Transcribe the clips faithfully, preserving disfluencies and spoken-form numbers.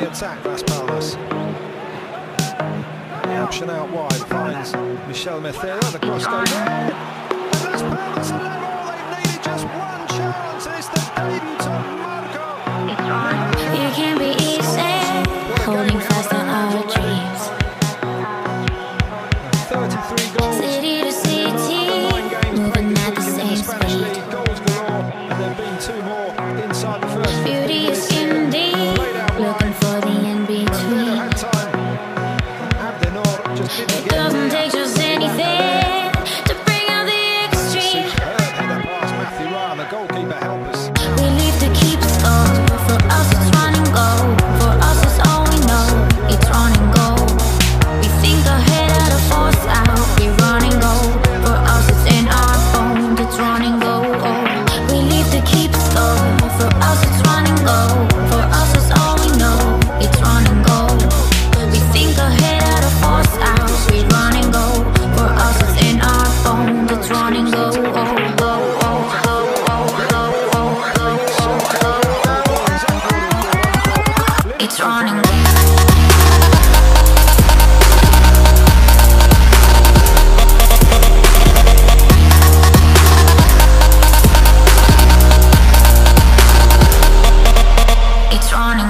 the attack, Las Palmas. The option out wide finds Michel Methera. The cross goes in. And Las Palmas are level. They've needed just one chance. It's the debut of Marco. It can be easy, holding fast to our dreams. thirty-three goals. City to city, moving at the same speed. Goals galore, and there have been two more inside the first. Beauty is indeed, looking for the in-between. It doesn't take just anything to bring out the extreme. The goalkeeper help us. We live to keep score. For us it's run and go. For us it's all we know. It's run and go. We think ahead out of force out. We run and go. For us it's in our bones. It's run and go. We live to keep score. For us it's run and go. For us it's all we know. It's run and go. We think ahead out of force out. We run and go. For us it's in our bones. It's run and go. It's running. It's running.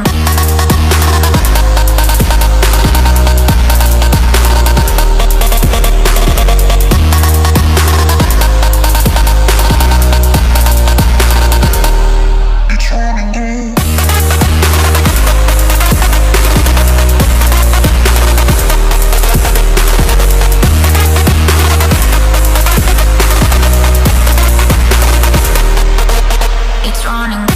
It's running.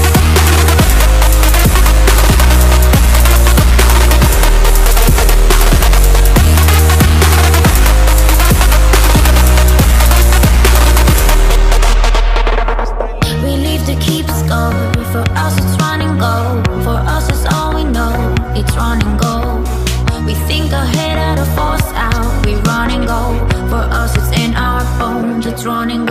We live to keep score. For us it's run and go. For us it's all we know. It's run and go. We think ahead out of force out. We run and go. For us it's in our bones. It's run and go.